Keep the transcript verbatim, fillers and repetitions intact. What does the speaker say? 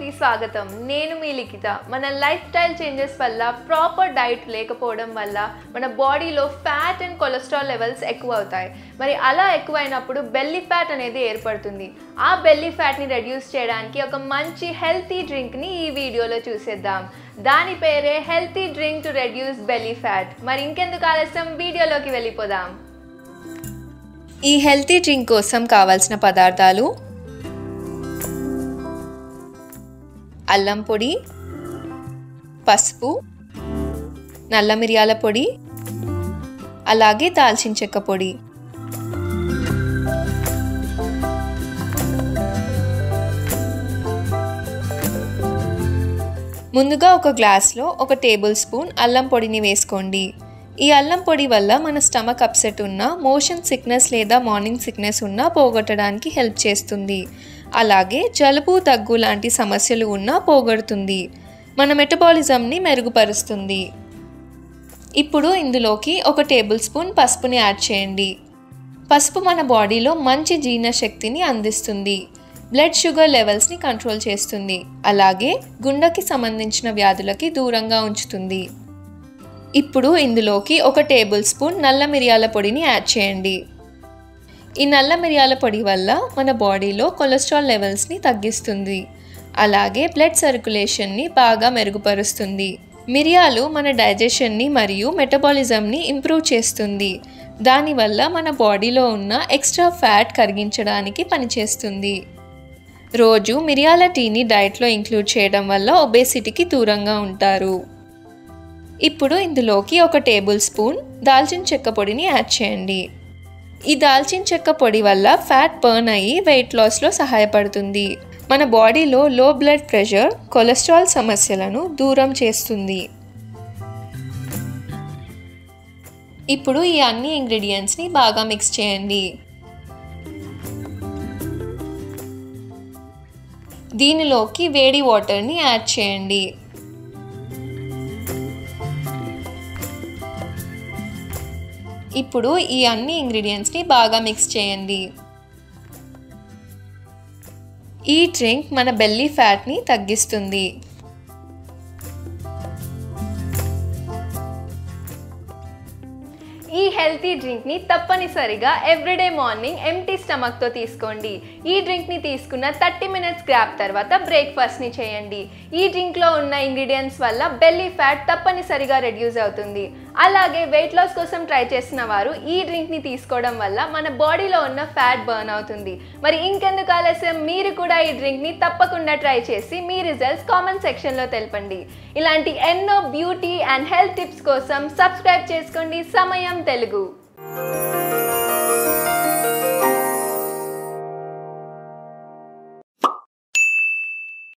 కి స్వాగతం నేను మీ లిఖిత మన లైఫ్ స్టైల్ చేంజెస్ వల్ల ప్రాపర్ డైట్ లేకపోవడం వల్ల మన బాడీలో ఫ్యాట్ అండ్ కొలెస్ట్రాల్ లెవెల్స్ ఎక్కువ అవుతాయి మరి అలా ఎక్కువైనప్పుడు బెల్లీ ఫ్యాట్ అనేది ఏర్పడుతుంది ఆ బెల్లీ ఫ్యాట్ ని రెడ్యూస్ చేయడానికి ఒక మంచి హెల్తీ డ్రింక్ ని ఈ వీడియోలో చూసేద్దాం దాని పేరే healthy drink to reduce belly fat మరి ఇంకెందుకు ఆలస్యం వీడియోలోకి వెళ్ళిపోదాం ఈ హెల్తీ డ్రింక్ కోసం కావాల్సిన పదార్థాలు అల్లం పొడి పసుపు నల్ల మిరియాల పొడి అలాగే దాల్చిన చెక్క పొడి ముందుగా ఒక గ్లాస్లో ఒక టేబుల్ స్పూన్ అల్లం పొడిని వేసుకోండి ఈ అల్లం పొడి వల్ల మన స్టమక్ అప్సెట్ ఉన్న మోషన్ సిక్నెస్ లేదా మార్నింగ్ సిక్నెస్ ఉన్న పోగొట్టడానికి హెల్ప్ చేస్తుంది అలాగే జలుబు దగ్గు లాంటి సమస్యలు ఉన్నా పోగొడుతుంది మన మెటబాలిజంని మెరుగుపరుస్తుంది ఇప్పుడు ఇందులోకి ఒక టేబుల్ స్పూన్ పసుపుని యాడ్ చేయండి పసుపు మన బాడీలో మంచి జీర్ణశక్తిని అందిస్తుంది బ్లడ్ షుగర్ లెవెల్స్ని కంట్రోల్ చేస్తుంది అలాగే గుండెకి సంబంధించిన వ్యాధులకి దూరంగా ఉంచుతుంది ఇప్పుడు ఇందులోకి ఒక టేబుల్ స్పూన్ నల్ల మిరియాల పొడిని యాడ్ చేయండి ఈ నల్ల మిరియాల పొడి వల్ల మన బాడీలో కొలెస్ట్రాల్ లెవెల్స్ని తగ్గిస్తుంది అలాగే బ్లడ్ సర్క్యులేషన్ని బాగా మెరుగుపరుస్తుంది మిరియాలు మన డైజెషన్ని మరియు మెటబాలిజంని ఇంప్రూవ్ చేస్తుంది దానివల్ల మన బాడీలో ఉన్న ఎక్స్ట్రా ఫ్యాట్ కరిగించడానికి పనిచేస్తుంది రోజు మిరియాల టీని డైట్లో ఇంక్లూడ్ చేయడం వల్ల ఒబేసిటీకి దూరంగా ఉంటారు ఇప్పుడు ఇందులోకి ఒక టేబుల్ స్పూన్ దాల్చిన చెక్క పొడిని యాడ్ చేయండి ఈ దాల్చిన చెక్క పొడి వల్ల ఫ్యాట్ బర్న్ అయ్యి వెయిట్ లాస్లో సహాయపడుతుంది మన బాడీలో లో బ్లడ్ ప్రెషర్ కొలెస్ట్రాల్ సమస్యలను దూరం చేస్తుంది ఇప్పుడు ఈ అన్ని ఇంగ్రీడియంట్స్ని బాగా మిక్స్ చేయండి దీనిలోకి వేడి వాటర్ని యాడ్ చేయండి ఇప్పుడు ఈ అన్ని ఇంగ్రీడియంట్స్ని బాగా మిక్స్ చేయండి ఈ డ్రింక్ మన బెల్లీ ఫ్యాట్ని తగ్గిస్తుంది ఈ హెల్తీ డ్రింక్ని తప్పనిసరిగా ఎవ్రీడే మార్నింగ్ ఎంటీ స్టమక్తో తీసుకోండి ఈ డ్రింక్ని తీసుకున్న థర్టీ మినిట్స్ గ్యాప్ తర్వాత బ్రేక్ఫాస్ట్ని చేయండి ఈ డ్రింక్లో ఉన్న ఇంగ్రీడియంట్స్ వల్ల బెల్లీ ఫ్యాట్ తప్పనిసరిగా రెడ్యూస్ అవుతుంది అలాగే వెయిట్ లాస్ కోసం ట్రై చేసిన వారు ఈ డ్రింక్ని తీసుకోవడం వల్ల మన బాడీలో ఉన్న ఫ్యాట్ బర్న్ అవుతుంది మరి ఇంకెందుకు ఆలస్యం మీరు కూడా ఈ డ్రింక్ని తప్పకుండా ట్రై చేసి మీ రిజల్ట్స్ కామెంట్ సెక్షన్లో తెలపండి ఇలాంటి ఎన్నో బ్యూటీ అండ్ హెల్త్ టిప్స్ కోసం సబ్స్క్రైబ్ చేసుకోండి సమయం తెలుగు.